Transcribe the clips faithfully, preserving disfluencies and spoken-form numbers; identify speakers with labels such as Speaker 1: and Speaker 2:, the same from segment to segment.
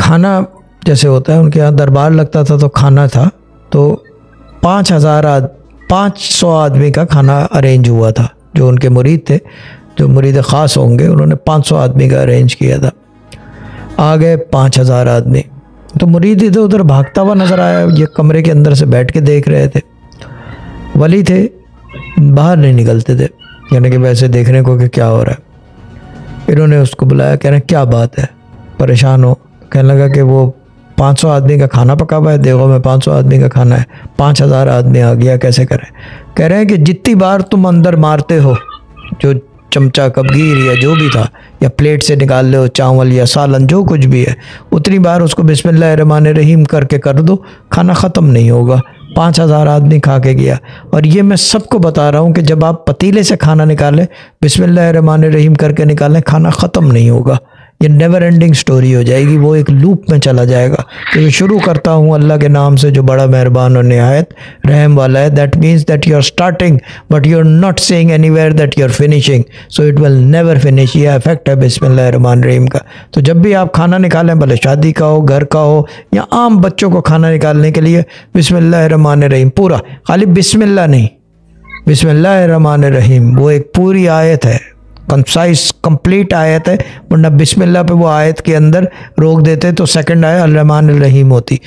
Speaker 1: खाना जैसे होता है उनके यहाँ दरबार लगता था तो खाना था, तो पाँच हज़ार आद पाँच सौ आदमी का खाना अरेंज हुआ था। जो उनके मुरीद थे, जो मुरीद ख़ास होंगे, उन्होंने पाँच सौ आदमी का अरेंज किया था। आ गए पाँच हज़ार आदमी, तो मुरीद इधर उधर भागता हुआ नज़र आया। ये कमरे के अंदर से बैठ के देख रहे थे। वली थे, बाहर नहीं निकलते थे, यानी कि वैसे देखने को कि क्या हो रहा है। इन्होंने उसको बुलाया, कह रहे हैं क्या बात है, परेशान हो। कहने लगा कि वो पाँच सौ आदमी का खाना पका हुआ है, देखो मैं पाँच सौ आदमी का खाना है, पाँच हज़ार आदमी आ गया, कैसे करें। कह रहे हैं कि जितनी बार तुम अंदर मारते हो, जो चमचा कबगीर या जो भी था, या प्लेट से निकाल लो चावल या सालन जो कुछ भी है, उतनी बार उसको बिस्मिल्लाहिर्रहमानिर्रहीम करके कर दो, खाना ख़त्म नहीं होगा। पाँच हज़ार आदमी खा के गया। और ये मैं सबको बता रहा हूँ कि जब आप पतीले से खाना निकालें, बिस्मिल्लाहिर्रहमानिर्रहीम करके निकालें, खाना ख़त्म नहीं होगा। ये नेवर एंडिंग स्टोरी हो जाएगी, वो एक लूप में चला जाएगा। तो ये शुरू करता हूँ अल्लाह के नाम से जो बड़ा मेहरबान और निहायत रहम वाला है। That means that you are starting but you are not saying anywhere that you are finishing, so it will never finish. ये इफेक्ट है बिस्मिल्लाहिर्रहमानिर्रहीम का। तो जब भी आप खाना निकालें, भले शादी का हो, घर का हो, या आम बच्चों को खाना निकालने के लिए, बिस्मिल्लाहिर्रहमानिर्रहीम पूरा, खाली बिस्मिल्लाह नहीं, बिस्मिल्लाहिर्रहमानिर्रहीम वो एक पूरी आयत है, कंसाइज कंप्लीट आयत है। वरना बिस्मिल्लाह पे वो आयत के अंदर रोक देते तो सेकंड आयत अर्रहमानिर्रहीम होती।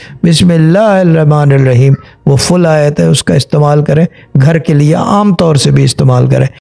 Speaker 1: बिस्मिल्लाहिर्रहमानिर्रहीम वो फुल आयत है, उसका इस्तेमाल करें, घर के लिए आम तौर से भी इस्तेमाल करें।